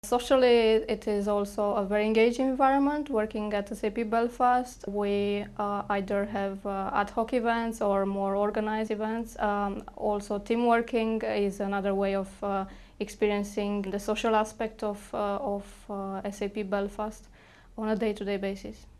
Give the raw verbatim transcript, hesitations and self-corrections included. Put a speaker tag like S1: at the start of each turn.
S1: Socially, it is also a very engaging environment. Working at S A P Belfast, we uh, either have uh, ad hoc events or more organized events. Um, also, team working is another way of uh, experiencing the social aspect of, uh, of uh, S A P Belfast on a day-to-day basis.